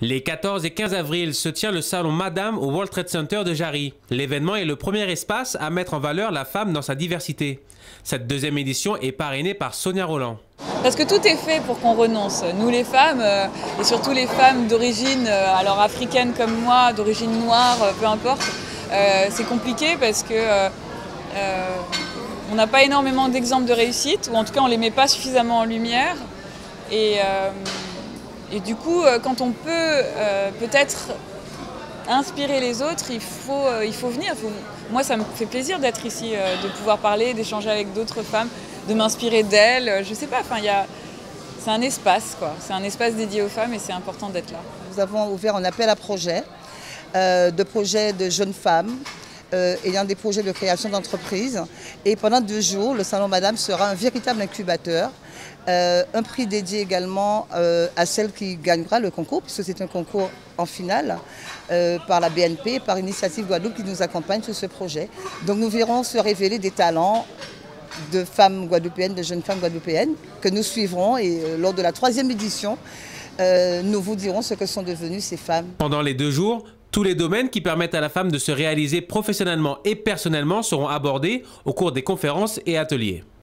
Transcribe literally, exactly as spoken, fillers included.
Les quatorze et quinze avril se tient le salon Madame au World Trade Center de Jarry. L'événement est le premier espace à mettre en valeur la femme dans sa diversité. Cette deuxième édition est parrainée par Sonia Roland. Parce que tout est fait pour qu'on renonce. Nous les femmes, euh, et surtout les femmes d'origine, euh, alors africaines comme moi, d'origine noire, euh, peu importe, euh, c'est compliqué parce que euh, euh, on n'a pas énormément d'exemples de réussite, ou en tout cas on ne les met pas suffisamment en lumière. Et, euh, et du coup, quand on peut euh, peut-être inspirer les autres, il faut, euh, il faut venir. Il faut... Moi, ça me fait plaisir d'être ici, euh, de pouvoir parler, d'échanger avec d'autres femmes, de m'inspirer d'elles. Je sais pas, enfin, il y a... c'est un espace, quoi. C'est un espace dédié aux femmes et c'est important d'être là. Nous avons ouvert un appel à projets, euh, de projets de jeunes femmes, Euh, ayant des projets de création d'entreprise. Et pendant deux jours, le Salon Madame sera un véritable incubateur. Euh, un prix dédié également euh, à celle qui gagnera le concours, puisque c'est un concours en finale, euh, par la B N P, par Initiative Guadeloupe qui nous accompagne sur ce projet. Donc nous verrons se révéler des talents de femmes guadeloupéennes, de jeunes femmes guadeloupéennes, que nous suivrons. Et euh, lors de la troisième édition, euh, nous vous dirons ce que sont devenues ces femmes. Pendant les deux jours, tous les domaines qui permettent à la femme de se réaliser professionnellement et personnellement seront abordés au cours des conférences et ateliers.